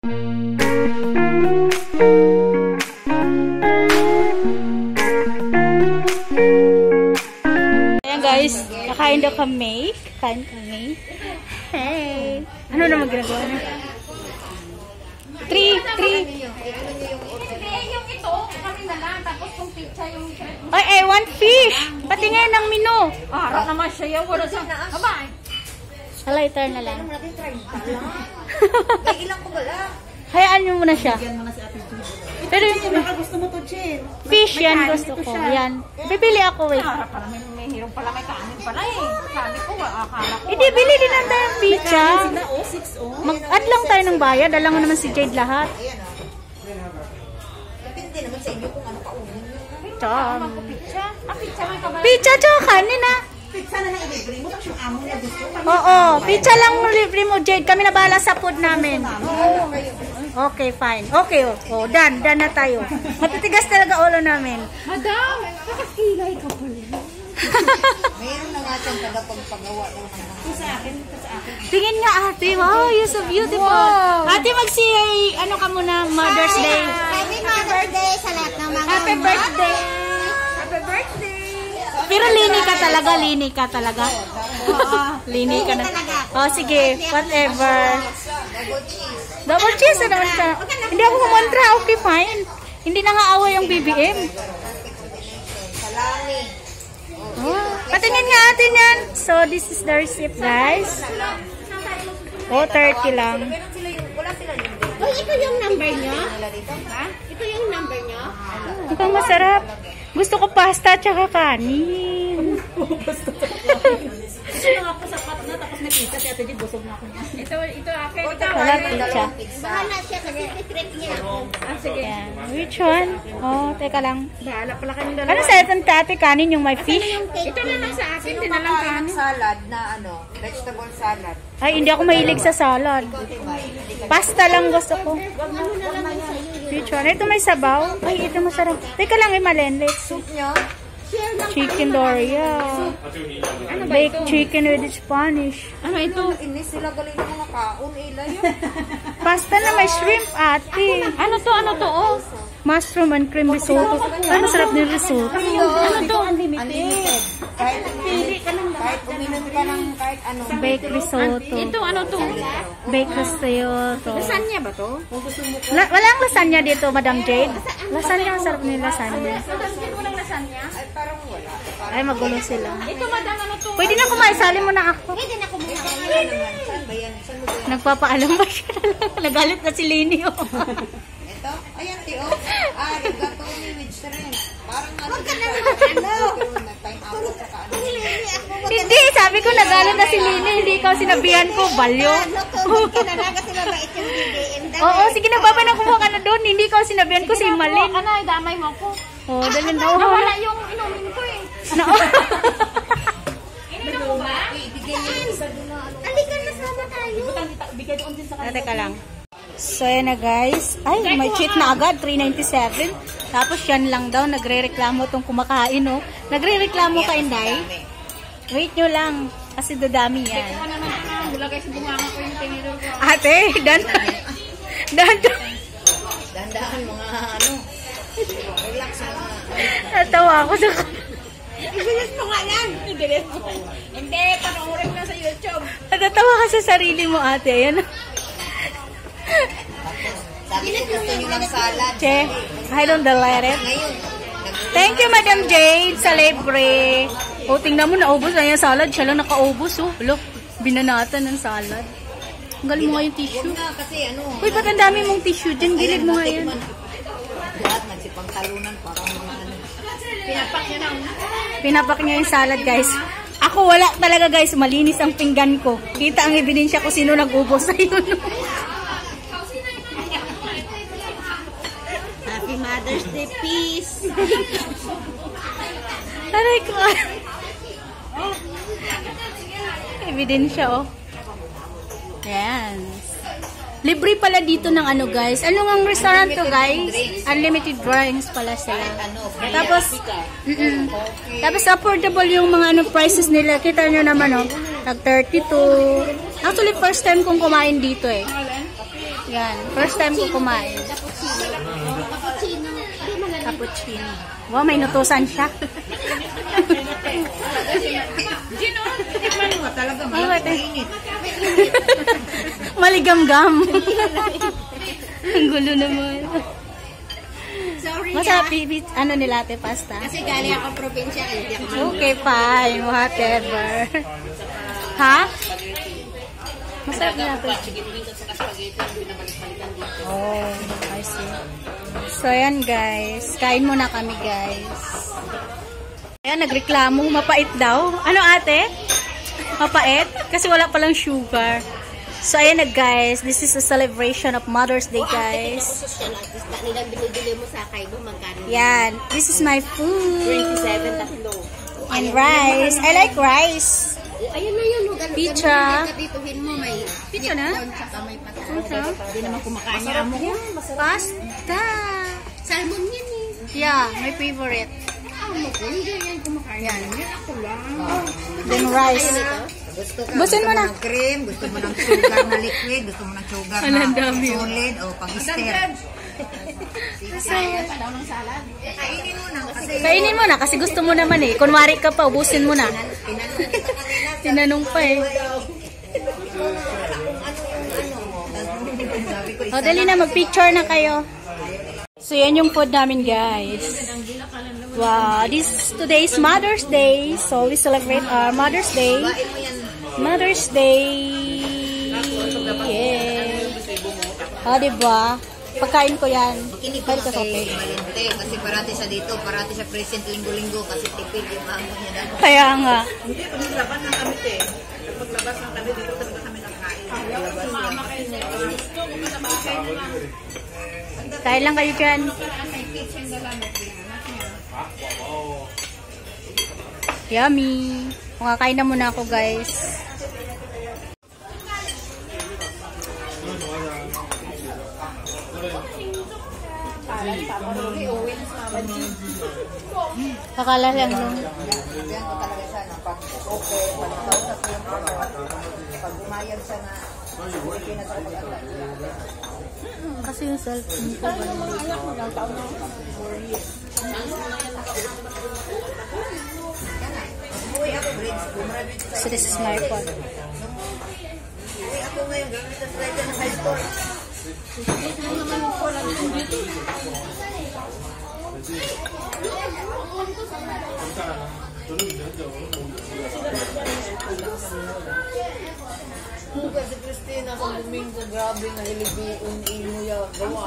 Ayan guys, nakain daw kami. Kakain kami. Hey! Ano naman ginagawa na? 3. Yung ito, kami na lang. Tapos kung pizza yung... Ay, one fish! Patingin ng menu. Harap naman siya yung wala sa... Abay! Sa lighter na lang. May ilang ko bala. Hayaan nyo muna siya. Pero Baka gusto mo to, Jen. fish yan gusto ko. Yan. Bibili ako eh. Harap pala may hirong pala, may kanin pala eh. Sabi ko, akala ko. Hindi, bili din lang tayong pizza. Sila, 6 Mag-add lang tayo ng bayad. Alam mo naman si Jade lahat. Depende naman sa inyo kung ano kaunin nyo. Cham. Pizza? Pizza may kabala. Pizza tsaka kanin ah. Pizza na lang i-libre mo. Tapos yung amo niya gusto. Oo, pizza lang libre mo Jade. Kami na bahala sa food namin. Okay, fine. Okay, oh, done na tayo. Matitigas talaga ulo namin. Madam, nakakilay ka pala. Mayroon na nga siyang tagapagpagawa ng mga. Sa akin. Tingin nga ate, wow, you're so beautiful. Wow. Ate, mag-say, ano ka muna, Mother's Day. Happy Mother's Day sa lahat ng mga Happy birthday. Happy birthday! Pero lini ka talaga. Lini ka na. Oh, sige, whatever. Double cheese na naman ka. Hindi ako kumontra, okay, fine. Hindi na nga away yung BBM. salami. Oh, patingin nga atin yan. So, this is the receipt, guys. Oh, 30 lang. Meron sila yung, wala sila yung Oh, ito yung number nyo? nila dito. Ha? Ito yung number nyo? Mukhang masarap. Gusto ko pasta tsaka kanin. Ito nga po sapat na. Tapos may pizza. Kaya ito busog na ako niya. Ito akin. Wala pizza. Bahala siya kasi secret niya ako. Sige. Yan. Which one? Oh, teka lang. Bahala pala kayong dalawa. Ano sa itong tate kanin yung may fish? Ito na lang sa akin. Sino Ito na lang makain ng kanin. salad na ano, vegetable salad? Ay, hindi ako mahilig sa salad. Pasta lang gusto ko. Which one? Ito may sabaw. Ay, ito masarap. Teka lang, Imalen. Let's soup. Nyo? Chicken Doria. Baked chicken with Spanish. Ano ito? Inis sila galing ng mga kaon. Ila yun. Pasta na may shrimp, ate. Ano to? Oh. Mushroom and cream risotto. Ay, masarap din risotto. Ano to? Unlimited. Kahit uminom ka ng kahit ano. Baked risotto. Ito ano to? Baked risotto. Lasagna ba to? Walang lasagna dito, Madam Jade. Lasagna, masarap din lasagna. Sasabihin mo ng lasagna? Ay parang wala. Ay, magulo sila. Ito madam ano to? Pwede na kumain, sali mo na ako. Pwede na kumuha. Wala naman. Saan ba yan? Saan mo ba yan? Nagpapaalam ba siya? Nagalit na si Lini. Oh. Ito? Ayan, Tio. Rigato ni with shrimp. Parang ano. Huwag ka na nag-time out sa kaano. Hindi, sabi ko nagalit na si Lini. Hindi ikaw sinabihan ko, balyo. Oo, sige na, baba na kumuha ka na doon. Hindi ikaw sinabihan ko si Malin. Ano, damay mo ko. Oh, dali na. Nawala yung inumin ko eh. Ininom mo ba? Halika na sama tayo. Bigay doon din sa kanila. Teka lang. So, yan na guys. Ay, may cheat na agad. 397. Tapos yan lang daw. Nagre-reklamo tong kumakain, oh. Nagre-reklamo ka, Inday. Wait nyo lang. Kasi dadami yan. Ano naman ito? Wala kayo sa bunganga ko yung tinidor ko. Ate, dan. Dandahan mga ano. Relax mga. Natawa ako sa... I-delete mo nga yan. I-delete mo. Hindi, panoorin na sa YouTube. Natatawa ka sa sarili mo, ate. Ayan. Sabi ko gusto nyo ng salad. Che, I don't delete it. Ngayon, Thank you, Madam Jade, sa libre. O, tingnan mo, naubos na yung salad. Siya lang nakaubos, oh. Look, binanatan ng salad. Tanggal mo nga yung tissue. na kasi ano. Uy, ba't ang dami mong tissue dyan? Gilid mo nga yan. Lahat nagsipang talunan parang mga ano. Pinapak niya na. Pinapak niya yung salad, guys. Ako wala talaga, guys. Malinis ang pinggan ko. Kita ang ebidensya ko sino nag-ubos sa yun. Happy Mother's Day, peace. Aray ko. Ebidensya, oh. Ayan. Libre pala dito ng ano, guys. Ano nga restaurant to, guys? Unlimited drinks pala sila. Tapos, tapos affordable yung mga ano prices nila. Kita nyo naman, oh. Tag 32. Actually, first time kong kumain dito, eh. Yan. First time ko kumain. Cappuccino. Cappuccino. Wow, may nutusan siya. Gino, tikman mo. Talaga Oh, mainit. Maligam-gam. Ang gulo naman. Sorry Masarap ano nila ate pasta? Kasi galing ako probinsya. Hindi ako Okay, fine. Whatever. Ha? Masarap na ito. Oh, I see. So, ayan guys. Kain muna kami guys. Ayan, nagreklamo. Mapait daw. Ano ate? Mapait? Kasi wala palang sugar. So, ayan na guys. This is a celebration of Mother's Day guys. nilang binibili mo sa kaibo, magkano? Yan. This is my food. 27 tatlo. And rice. I like rice. Ayun na yun. Pizza. Dituhin mo may Pizza na? tsaka may pata. Hindi naman kumakain niya mo. Pasta. Salmon yan eh. Yeah, my favorite. Amo ko, hindi yan kumakain. Yan ako lang. Then rice. Gusto ka, Busin mo na. ng cream, gusto mo ng sugar na liquid, gusto mo ng sugar Ano, ang na dami yun. solid, o pag-stir. Kainin mo na kasi gusto mo naman eh. Kunwari ka pa, ubusin mo na. Tinanong pa eh. O, dali na, mag-picture na kayo. So, yan yung food namin, guys. Wow, today's Mother's Day. So, we celebrate our Mother's Day. Mother's Day. Yeah. O, diba? Pagkain ko yan. Makinig ko kay Valente kasi parati siya dito, parati siya present linggo-linggo kasi tipid yung amo niya dahil. Kaya nga. Hindi, paglabas ng kami eh. Paglabas ng kami, dito talaga kami nakain. Kain lang kayo dyan. Yummy. Kumakain na muna ako, guys. Pakala lang nun. Diyan ko talaga siya na pag okay, pag nakausap ko yung pag umayag siya na okay na talaga Kasi yung cellphone ko ba? Uy, ako grades ko. So this is my phone. Uy, ako ngayon gamit ang slide ng high school. Buka si Christina sa Domingo, grabe na ilibiun mo yan.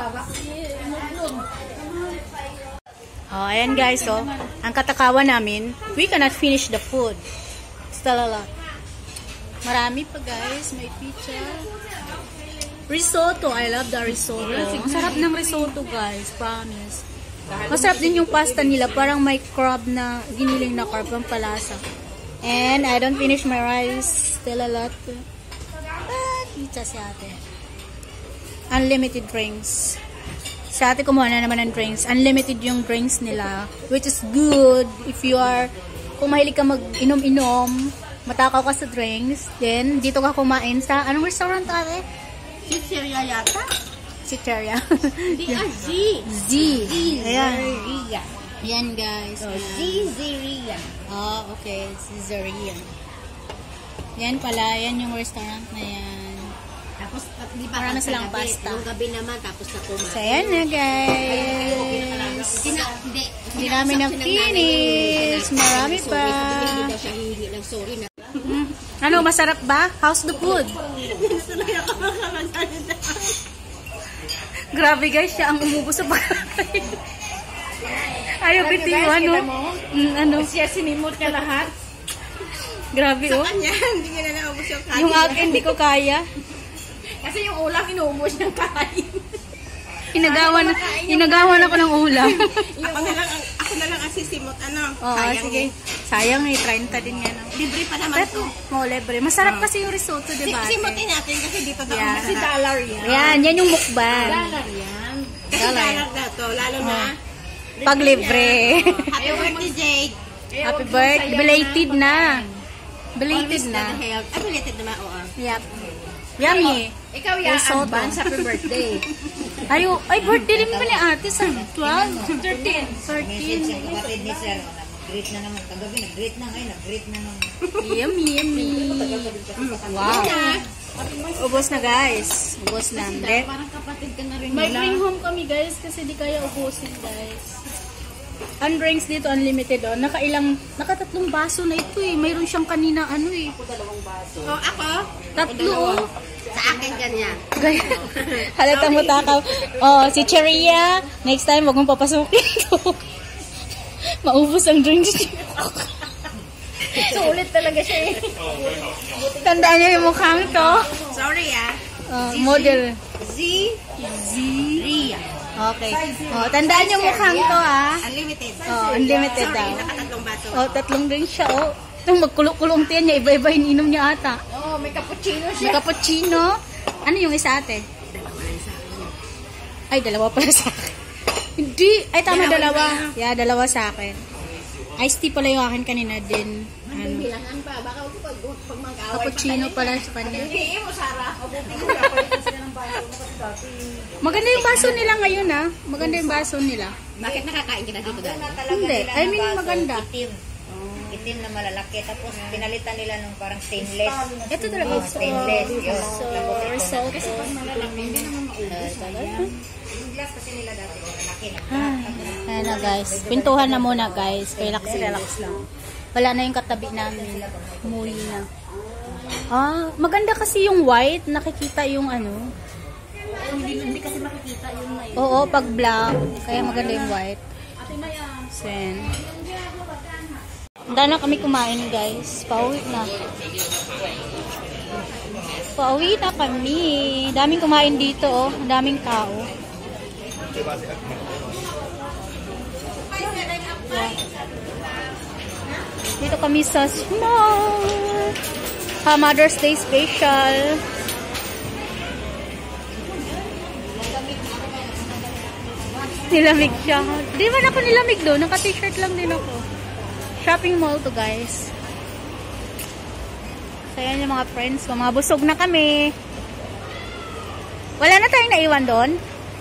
Oh, ayan guys, oh. Ang katakawan namin, we cannot finish the food. Still a lot. Marami pa guys, may pizza. Risotto, I love the risotto. Ang sarap ng risotto guys, promise. Masarap din yung pasta nila, parang may crab na, giniling na crab ang palasa. And I don't finish my rice, still a lot. Pizza si ate. Unlimited drinks. Si ate kumuha na naman ng drinks. Unlimited yung drinks nila, which is good if you are, kung mahilig ka mag-inom-inom, matakaw ka sa drinks, then dito ka kumain sa, anong restaurant ate? Pizzeria yata? Chicheria. Z. Z. Ayan. Pizzeria. Ayan guys. Pizzeria. Oh, okay. Caesarea. Yan pala. Yan yung restaurant na yan. Tapos, di ba? Marami silang pasta. Nung gabi naman, tapos na kumain. So, ayan na guys. Hindi namin na-finish. Marami pa. Hindi daw siya hihingi ng sorry na. Ano, masarap ba? How's the food? Grabe guys, siya ang umubos sa pagkain. Ayaw biti yung ano. Ano? Siya sinimot niya lahat. Grabe oh. Kanya, hindi niya na naubos yung kain. Yung akin, hindi ko kaya. Kasi yung ulam, inuubos niyang kain. Inagawan ako ng ulam. Ako na lang ang sisimot. Ano? Oo, sige. Sayang eh, 30 din yan. Libre pa naman to. Oo, libre. Masarap kasi yung risotto, diba? Simutin natin kasi dito daw. Yeah. Kasi dollar yan. Ayan, yan yung mukbang. Dollar yan. Kasi Dollar. dollar na to. Lalo na. Pag libre. Happy birthday, Jade. Happy birthday. Belated na. Belated na. Belated naman, oo. Yep. Yummy. Ikaw ya, Risotto. advance happy birthday. Ay, birthday rin pa ni ate sa 12? 13. 13. Yung kapatid ni Sir, nag-greet na naman. Kagabi, nag-greet na ngayon, nag-greet na naman. Yummy, yummy. Wow. Ubos na guys. Ubos na. Parang kapatid ka na rin May nila. bring home kami guys kasi di kaya ubusin guys. Ang drinks dito unlimited oh. Nakatatlong baso na ito eh. Mayroon siyang kanina ano eh. Oh, ako? Tatlo oh. Sa akin ganyan. Gaya. Halata mo takaw. Oh, si Cheria. Next time wag mong papasukin to. Maubos ang drinks niyo. Sulit talaga siya eh. Tandaan niyo yung mukhang to. Sorry ah. Model. Z. Ria. Okay. Oh, tandaan yung mukhang to ah. Unlimited. Oh, unlimited daw. Nakatatlong baso. Oh, tatlong drinks siya oh. Itong magkulong-kulong tiyan niya, iba-iba ininom niya ata. Oh, may cappuccino May siya. cappuccino. Ano yung isa ate? Ay, dalawa pala sa akin. Hindi. Ay, tama, dalawa. Yeah, dalawa sa akin. Iced tea pala yung akin kanina din. Ano. Bilangan pa. Baka pag mag-away. Cappuccino pala sa kanya. Hindi mo, Sarah. Maganda yung baso nila ngayon ah. Maganda yung baso nila. Bakit nakakain ka na dito dahil? Hindi. I mean, maganda. Itim. Itim na malalaki. Tapos, pinalitan nila nung parang stainless. Ito talaga. Oh, stainless. Yun. So, Tapos, ito. risotto. Kasi pag malalaki, hindi naman maubos. Yung glass kasi nila dati, malalaki na. Ayan na guys. Pintuhan na muna guys. Relax lang. Wala na yung katabi namin. Umuwi na. Ah, maganda kasi yung white. Nakikita yung ano. Hindi kasi makikita yung may. Oo, pag black. Kaya maganda yung white. Sen. Handa na kami kumain guys. Pauwi na. Pauwi na kami. Daming kumain dito oh. Daming tao. Dito kami sa small Mother's Day special. Nilamig siya. Di man ako nilamig doon. Naka-t-shirt lang din ako. Shopping mall to guys. So yan yung mga friends ko. Mga busog na kami. Wala na tayong naiwan doon.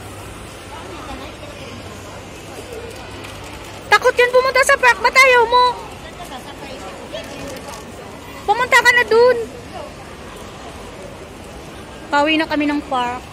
Takot yun pumunta sa park. Ba't ayaw mo? Pumunta ka na dun. Pauwi na kami ng park.